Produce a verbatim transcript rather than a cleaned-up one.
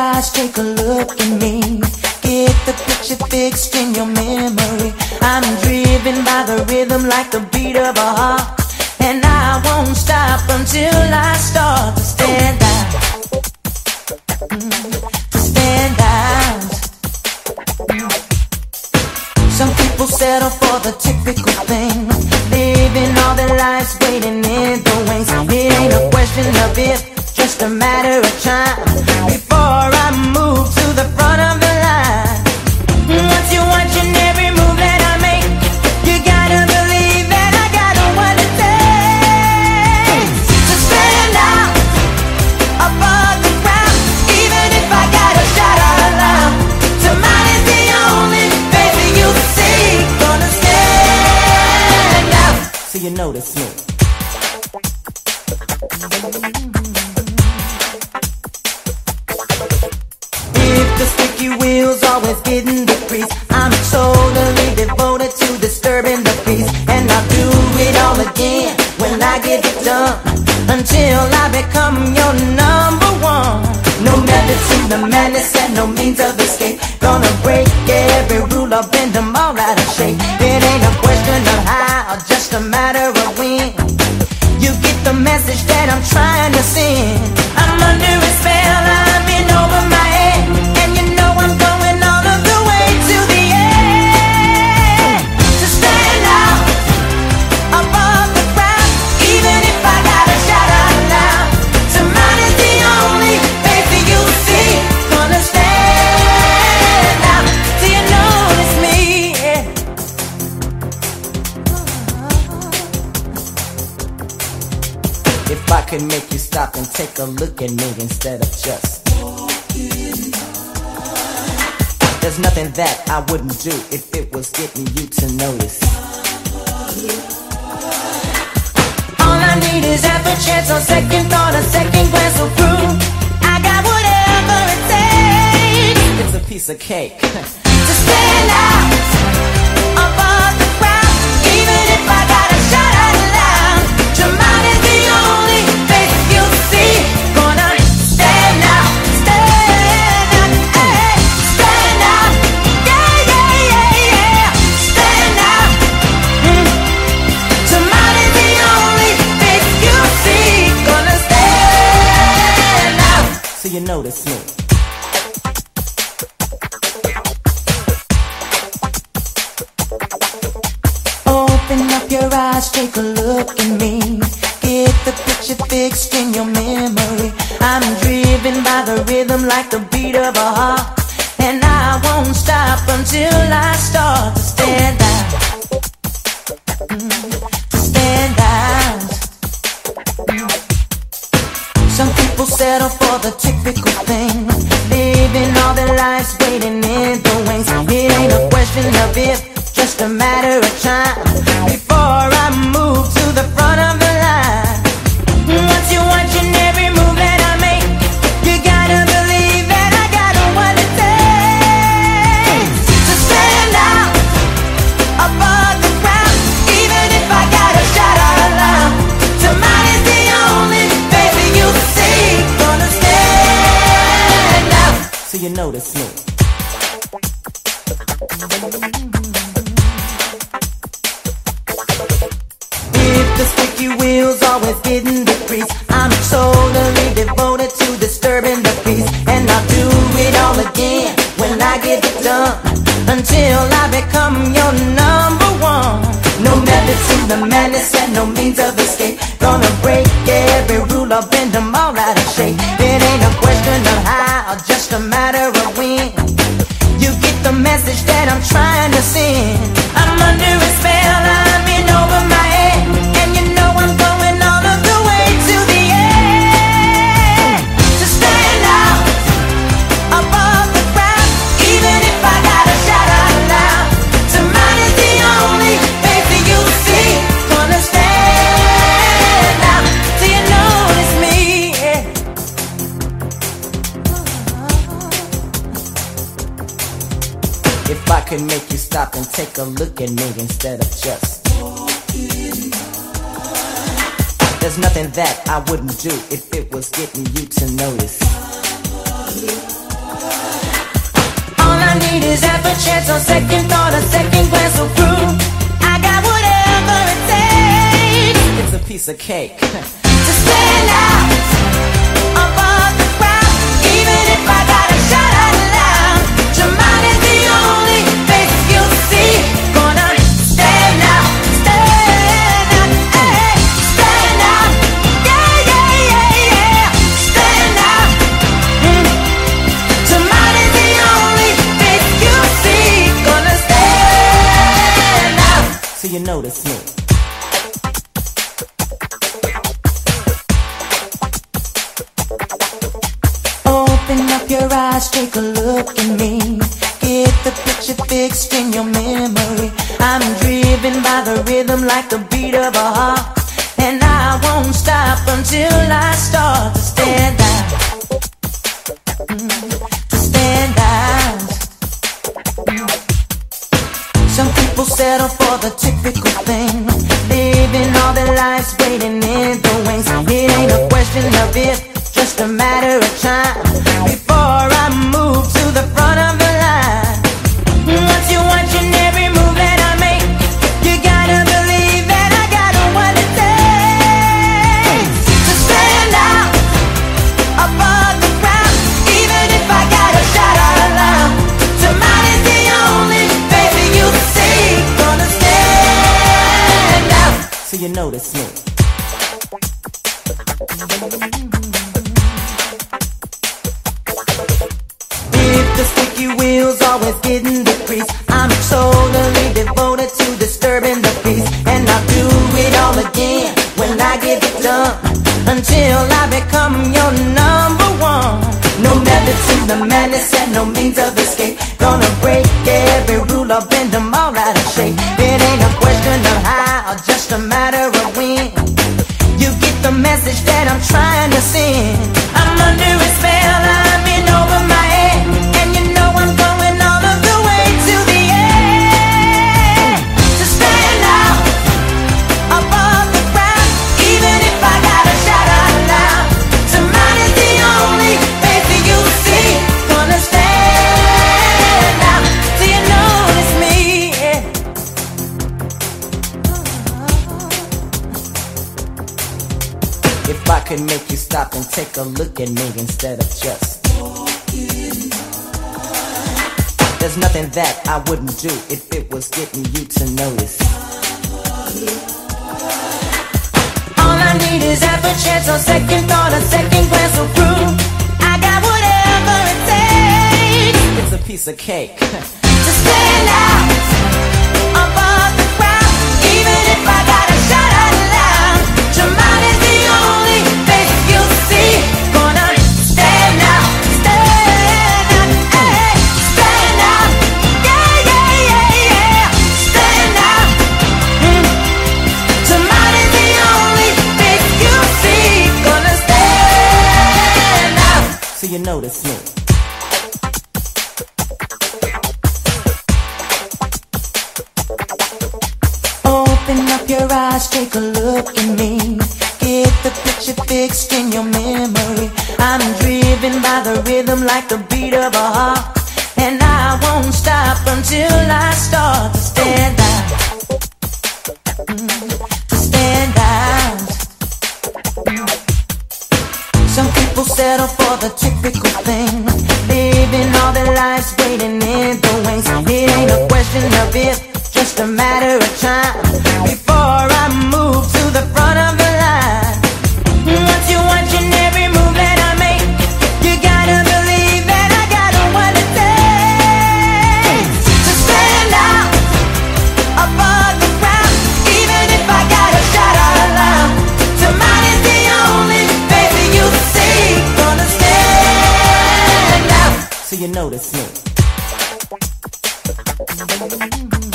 eyes, take a look at me. Get the picture fixed in your memory. I'm driven by the rhythm like the beat of a heart, and I won't stop until I start to stand out, mm, to stand out. Mm. Some people settle for the typical thing, living all their lives waiting in the wings. It ain't a question of if, just a matter of time before I move to the front of the line. Once you're watching every move that I make, you gotta believe that I got what it takes to stand out above the crowd. Even if I gotta shout out loud, tomorrow is the only face that you see. Gonna stand out so you notice me. The sticky wheels always getting the grease. I'm totally devoted to disturbing the peace, and I'll do it all again when I get it done, until I become your number one. No method to the madness and no means of escape. Gonna break every rule, I'll bend them all out of shape. It ain't a question of how, just a matter of when. You get the message that I'm trying to send. I'm under a spell, I'm in over my head, and you know I'm going all of the way to the end. To stand out above the crowd, even if I gotta shout out loud. Tomorrow is the only face that you see. Gonna stand out till you notice me. Yeah. If I could make you stop and take a look at me instead of just walking by. There's nothing that I wouldn't do if it was getting you to notice. All I need is half a chance, a second thought, a second glance will prove I got whatever it takes. It's a piece of cake to stand out above the crowd, even if I gotta shout out loud. Tomorrow is the only face you see. Gonna stand out, stand out, hey, stand out, yeah, yeah, yeah, yeah, stand out. Mm. Tomorrow is the only face you see. Gonna stand out so you notice me. Open up your eyes, take a look at me. Get the picture fixed in your memory. I'm driven by the rhythm like the beat of a heart, and I won't stop until I start to stand out, mm, to stand out. Mm. Some people settle for the typical thing, living all their lives waiting in the wings. It ain't a question of if, just a matter of time before I move to the front of the line. Once you're watching every move that I make, you gotta believe that I got what it takes to stand out above the crowd, even if I gotta shout out loud. Tomorrow is the only face that you see. Gonna stand out so you notice me. The sticky wheels always getting the grease. I'm totally devoted to disturbing the peace, and I'll do it all again when I get it done, until I become your number one. No method to the madness and no means of escape. Gonna break every rule, I'll bend them all out of shape. It ain't a question of how, just a matter of when. You get the message that I'm trying to send. I'm under a spell, I'm in over my head, and you know I'm going all of the way to the end. To stand out above the crowd, even if I gotta shout out loud. Tomorrow is the only face that you see. Gonna stand out till you notice me. Yeah. If I could make you stop and take a look at me instead of just walking by. There's nothing that I wouldn't do if it was getting you to notice. chance, or second thought, a second glance will prove I got whatever it takes. It's a piece of cake to stand out above the crowd, even if I gotta shout out loud. Your mind is the only face you'll see. Gonna stand out, stand out, hey, stand out, yeah, yeah, yeah, yeah, stand out. Mm. Your mind is the only face you'll see. Gonna stand out, so you notice me. Open up your eyes, take a look at me. Get the picture fixed in your memory. I'm driven by the rhythm like the beat of a heart, and I won't stop until I start to stand out, mm, to stand out. Mm. Some people settle for the typical thing, living all their lives waiting in the wings. It ain't a question of if, just a matter of time before I move to the front of the line. Once you're watching every move that I make, you gotta believe that I got what it takes to stand out above the crowd, even if I gotta shout out loud. Tomorrow is the only face that you see. Gonna stand out, so you notice me. The sticky wheels always getting the grease. I'm totally devoted to disturbing the peace, and I'll do it all again when I get it done, until I become your number one. No method to the madness and no means of escape. Gonna break every rule or bend them all out of shape. It ain't a question of how, just a matter of when. You get the message that I'm trying to send. I'm under a spell, I'm in over my head, and you know I'm going all of the way to the end. To stand out above the crowd, even if I gotta shout out loud. Tomorrow is the only face that you see. Gonna stand out, so you notice me, yeah. If I could make you stop and take a look at me instead of just walking by. There's nothing that I wouldn't do if it was getting you to notice. All I need is half a chance, or second thought, a second glance will prove I got whatever it takes. It's a piece of cake to stand out above the crowd, even if I gotta shout out loud. Your mind is the only face you'll see. Gonna stand out, stand out, hey, stand out, yeah, yeah, yeah, yeah, stand out. Mm. Your mind is the only face you'll see. Gonna stand out, so you notice me. Open up your eyes, take a look at me. Get the picture fixed in your memory. I'm driven by the rhythm like the beat of a heart, and I won't stop until I start to stand out, mm, to stand out. Mm. Some people settle for the typical thing, living all their lives waiting in the wings. It ain't a question of if, just a matter of time before I move to the front of the line. Once you're watching every move that I make, you gotta believe that I got what it takes to stand out above the crowd, even if I gotta shout out loud. Tomorrow is the only face that you see. Gonna stand out, so you notice me.